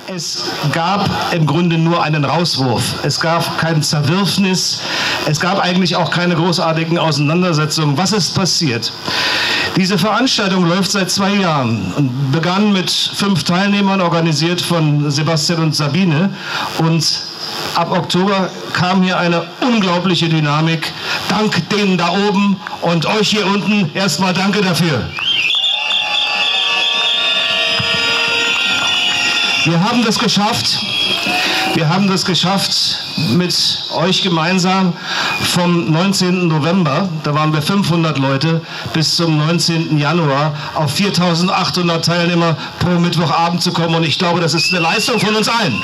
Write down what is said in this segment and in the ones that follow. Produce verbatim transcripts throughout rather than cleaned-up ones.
Es gab im Grunde nur einen Rauswurf. Es gab kein Zerwürfnis. Es gab eigentlich auch keine großartigen Auseinandersetzungen. Was ist passiert? Diese Veranstaltung läuft seit zwei Jahren und begann mit fünf Teilnehmern, organisiert von Sebastian und Sabine. Und ab Oktober kam hier eine unglaubliche Dynamik. Dank denen da oben und euch hier unten erstmal danke dafür. Wir haben das geschafft. Wir haben das geschafft mit euch gemeinsam vom neunzehnten November, da waren wir fünfhundert Leute, bis zum neunzehnten Januar auf viertausendachthundert Teilnehmer pro Mittwochabend zu kommen. Und ich glaube, das ist eine Leistung von uns allen.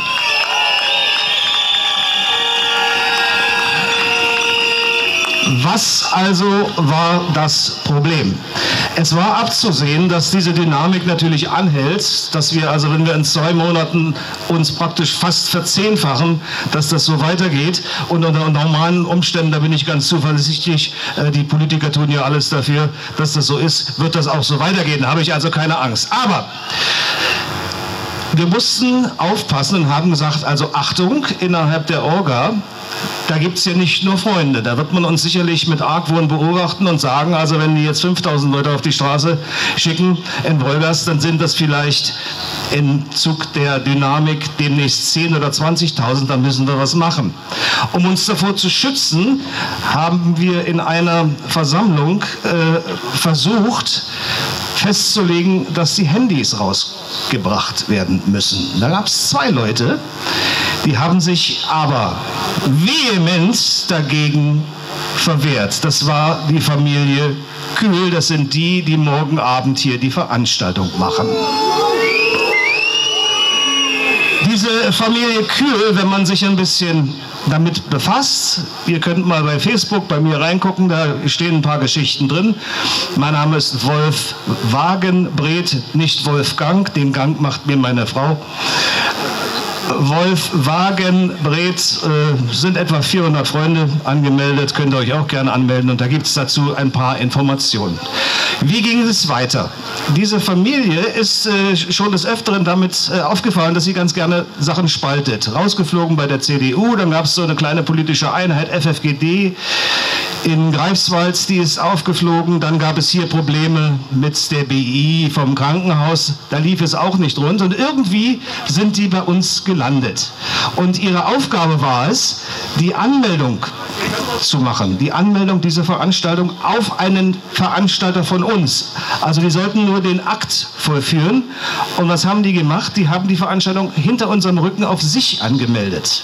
Was also war das Problem? Es war abzusehen, dass diese Dynamik natürlich anhält, dass wir also, wenn wir in zwei Monaten uns praktisch fast verzehnfachen, dass das so weitergeht. Und unter normalen Umständen, da bin ich ganz zuversichtlich, die Politiker tun ja alles dafür, dass das so ist, wird das auch so weitergehen. Da habe ich also keine Angst. Aber wir mussten aufpassen und haben gesagt, also Achtung, innerhalb der Orga, da gibt es ja nicht nur Freunde. Da wird man uns sicherlich mit Argwohn beobachten und sagen, also wenn die jetzt fünftausend Leute auf die Straße schicken in Wolgast, dann sind das vielleicht im Zug der Dynamik demnächst zehntausend oder zwanzigtausend, dann müssen wir was machen. Um uns davor zu schützen, haben wir in einer Versammlung äh, versucht, festzulegen, dass die Handys rausgebracht werden müssen. Da gab es zwei Leute, die haben sich aber vehement dagegen verwehrt. Das war die Familie Kühl, das sind die, die morgen Abend hier die Veranstaltung machen. Diese Familie Kühl, wenn man sich ein bisschen damit befasst, ihr könnt mal bei Facebook bei mir reingucken, da stehen ein paar Geschichten drin. Mein Name ist Wolf Wagenbreth, nicht Wolfgang, den Gang macht mir meine Frau. Wolf Wagenbreth, äh, sind etwa vierhundert Freunde angemeldet, könnt ihr euch auch gerne anmelden und da gibt es dazu ein paar Informationen. Wie ging es weiter? Diese Familie ist äh, schon des Öfteren damit äh, aufgefallen, dass sie ganz gerne Sachen spaltet. Rausgeflogen bei der C D U, dann gab es so eine kleine politische Einheit, F F G D, in Greifswald, die ist aufgeflogen. Dann gab es hier Probleme mit der B I vom Krankenhaus, da lief es auch nicht rund und irgendwie sind die bei uns gelandet. Und ihre Aufgabe war es, die Anmeldung zu machen, die Anmeldung dieser Veranstaltung auf einen Veranstalter von uns. Also die sollten nur den Akt vollführen. Und was haben die gemacht? Die haben die Veranstaltung hinter unserem Rücken auf sich angemeldet.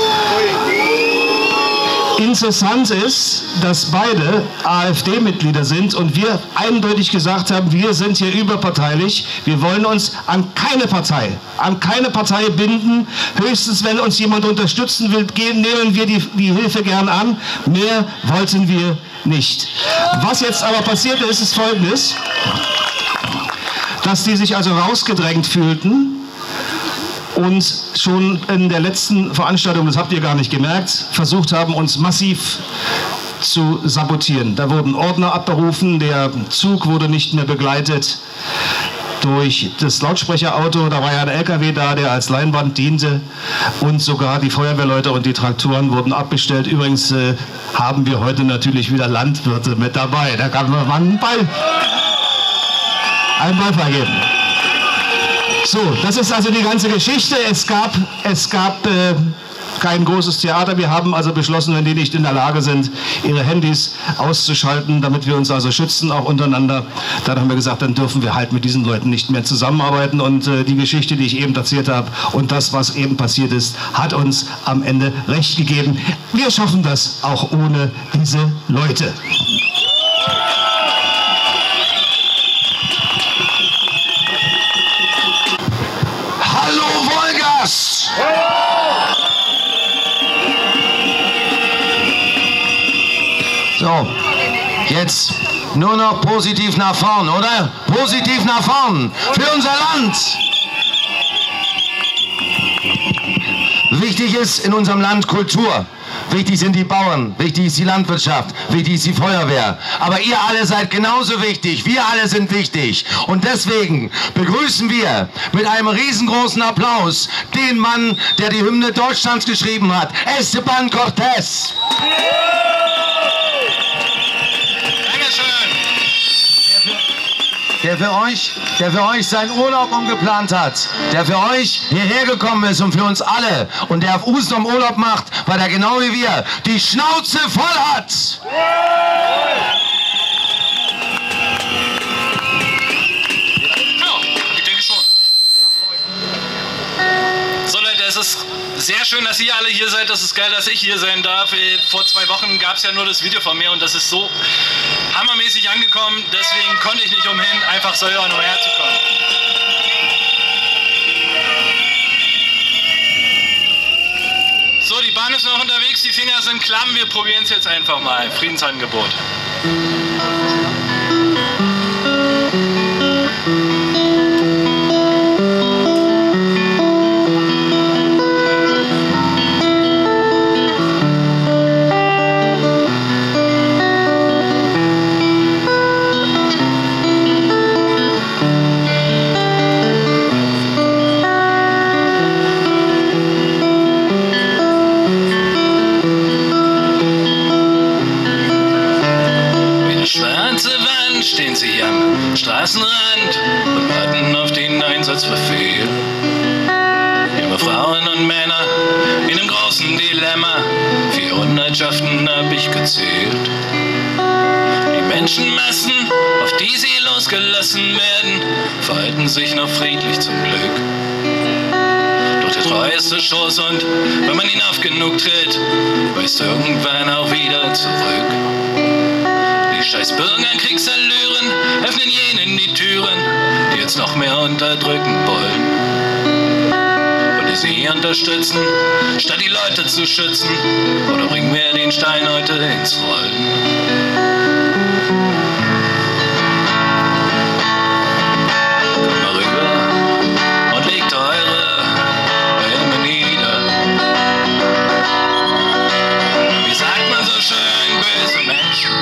Interessant ist, dass beide AfD-Mitglieder sind und wir eindeutig gesagt haben, wir sind hier überparteilich, wir wollen uns an keine Partei, an keine Partei binden. Höchstens, wenn uns jemand unterstützen will, gehen, nehmen wir die, die Hilfe gern an. Mehr wollten wir nicht. Was jetzt aber passiert ist, ist Folgendes, dass die sich also rausgedrängt fühlten und schon in der letzten Veranstaltung, das habt ihr gar nicht gemerkt, versucht haben, uns massiv zu sabotieren. Da wurden Ordner abberufen, der Zug wurde nicht mehr begleitet durch das Lautsprecherauto, da war ja ein L K W da, der als Leinwand diente und sogar die Feuerwehrleute und die Traktoren wurden abbestellt. Übrigens äh, haben wir heute natürlich wieder Landwirte mit dabei, da kann man einen Ball, einen Ball vergeben. So, das ist also die ganze Geschichte. Es gab, es gab äh, kein großes Theater. Wir haben also beschlossen, wenn die nicht in der Lage sind, ihre Handys auszuschalten, damit wir uns also schützen, auch untereinander, dann haben wir gesagt, dann dürfen wir halt mit diesen Leuten nicht mehr zusammenarbeiten. Und äh, die Geschichte, die ich eben erzählt habe und das, was eben passiert ist, hat uns am Ende recht gegeben. Wir schaffen das auch ohne diese Leute. So, jetzt nur noch positiv nach vorn, oder? Positiv nach vorn für unser Land. Wichtig ist in unserem Land Kultur. wichtig sind die Bauern, wichtig ist die Landwirtschaft, wichtig ist die Feuerwehr. Aber ihr alle seid genauso wichtig, wir alle sind wichtig. Und deswegen begrüßen wir mit einem riesengroßen Applaus den Mann, der die Hymne Deutschlands geschrieben hat, Esteban Cortés. Der für euch, der für euch seinen Urlaub umgeplant hat, der für euch hierher gekommen ist und für uns alle und der auf Usedom Urlaub macht, weil er genau wie wir die Schnauze voll hat. So Leute, es ist sehr schön, dass ihr alle hier seid. Das ist geil, dass ich hier sein darf. Vor zwei Wochen gab es ja nur das Video von mir und das ist so hammermäßig angekommen. Deswegen konnte ich nicht umhin, einfach so hierher zu kommen. So, die Bahn ist noch unterwegs, die Finger sind klamm. Wir probieren es jetzt einfach mal. Friedensangebot. Stehen sie am Straßenrand und warten auf den Einsatzbefehl. Junge Frauen und Männer in einem großen Dilemma, vierhundert Schaften hab ich gezählt. Die Menschenmassen, auf die sie losgelassen werden, verhalten sich noch friedlich zum Glück. Doch der treueste Schoßhund, wenn man ihn oft genug tritt, weist irgendwann auch wieder zurück. Die scheiß Bürgerkriegsallüren öffnen jenen die Türen, die jetzt noch mehr unterdrücken wollen. Und die sie unterstützen, statt die Leute zu schützen, oder bringen wir den Stein heute ins Rollen. Kommt mal rüber und legt eure Helme nieder. Wie sagt man so schön, böse Menschen?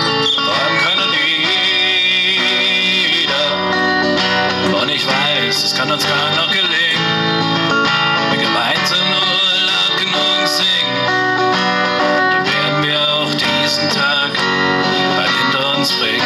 Es kann uns gar noch gelingen, wir gemeinsam nur laut genug singen, dann werden wir auch diesen Tag bald hinter uns bringen.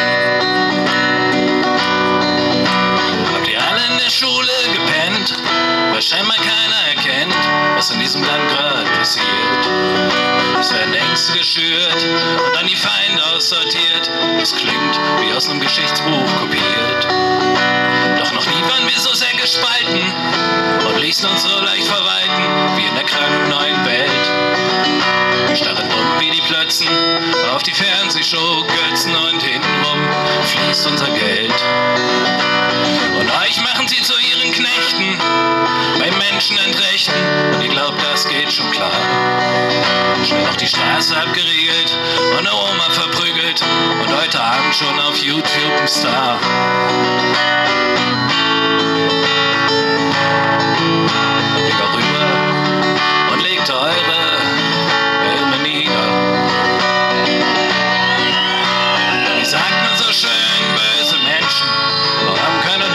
Habt ihr alle in der Schule gepennt, weil scheinbar keiner erkennt, was in diesem Land gerade passiert? Es werden Ängste geschürt und dann die Feinde aussortiert, es klingt wie aus einem Geschichtsbuch kopiert. Doch noch nie waren wir so sehr gespalten und ließen uns so leicht verwalten wie in der kranken neuen Welt. Wir starren dumm wie die Plötzen auf die Fernsehshow Götzen und hintenrum fließt unser Geld. Und euch machen sie zu ihren Knechten, beim Menschen entrechten und ihr glaubt, das geht schon klar. Schnell noch die Straße abgeriegelt und eine Oma verprügelt und heute Abend schon auf YouTube ein Star. Eure Helme nieder. Wie sagt man so schön, böse Menschen haben keine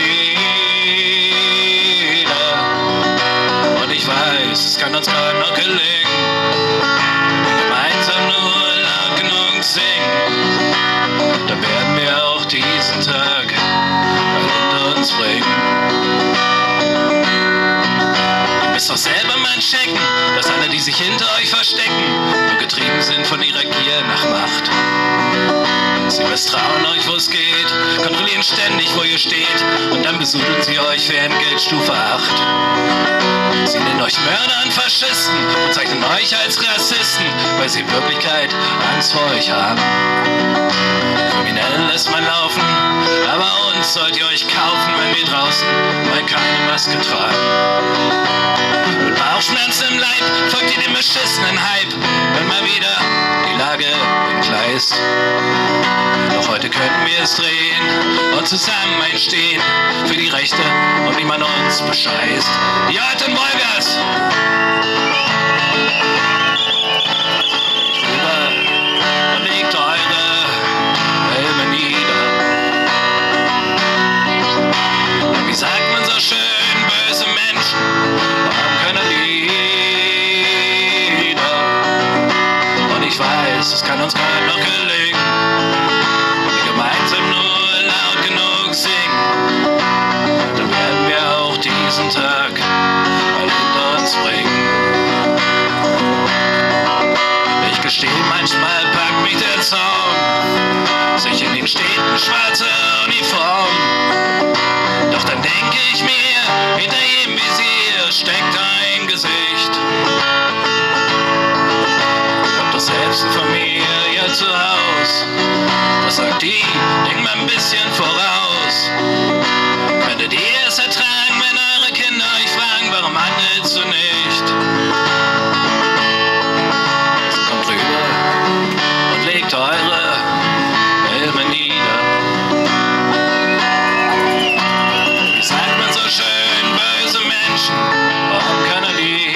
Lieder. Und ich weiß, es kann uns gerade noch gelingen, gemeinsam nur laut genug singen, dann werden wir auch diesen Tag bald hinter uns bringen. Ihr müsst doch selber mal checken, dass alle, die sich hinter euch verstecken, nur getrieben sind von ihrer Gier nach Macht. Sie misstrauen euch, wo es geht, kontrollieren ständig, wo ihr steht, und dann besudeln sie euch für Entgeltstufe acht. Sie nennen euch Mörder und Faschisten, bezeichnen euch als Rassisten, weil sie in Wirklichkeit Angst vor euch haben. Kriminell lässt man laufen, aber uns sollt ihr euch kaufen, wenn wir draußen mal keine Maske tragen. Mit Bauchschmerzen im Leib folgt ihr dem beschissenen Hype, wenn mal wieder die Lage entgleist. Doch heute könnten wir es drehen und zusammen einstehen für die Rechte und niemand uns bescheißt. Die alten Wolgers! eine schwarze Uniform. Doch dann denke ich mir, hinter jedem Visier steckt ein Gesicht. Und doch selbst eine Familie zu Haus, was sagt die? Denkt mal ein bisschen voraus. Könntet ihr es ertragen, wenn eure Kinder euch fragen, warum handelst du nicht? Also kommt rüber und legt eure Helme nieder. Wie sagt man so schön, böse Menschen haben keine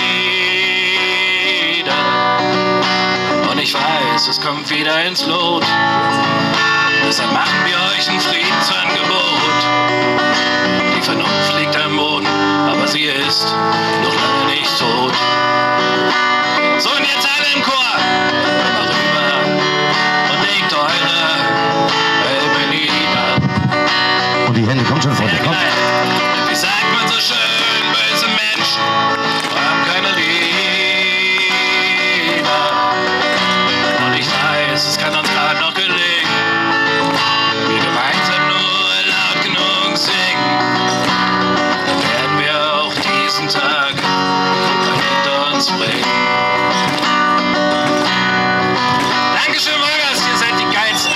Lieder. Und ich weiß, es kommt wieder ins Lot. Deshalb machen wir euch ein Friedensangebot. Die Vernunft liegt am Boden, aber sie ist noch lange nicht tot. So, und jetzt alle im Chor. Mal rüber und legt eure Helme nieder. Und die Hände, kommt schon vor dir, komm. Wie sagt man so schön, böse Menschen haben keine Lieder. Und ich weiß, es kann uns gerade noch gelingen. Wir gemeinsam nur laut genug singen. Dann werden wir auch diesen Tag hinter uns bringen. Dankeschön, Wolgers, ihr seid die Geilsten.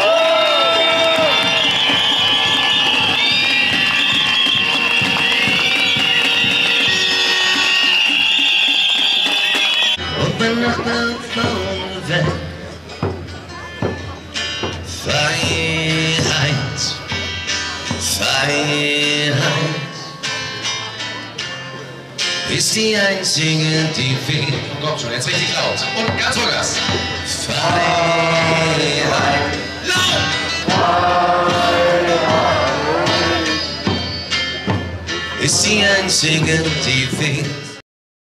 Op een nacht van weg. Freiheit, Freiheit ist die einzige, die fehlt. Kommt schon, jetzt richtig laut. Und ganz Vollgas. Freiheit, laut! Ist die einzige, die fehlt.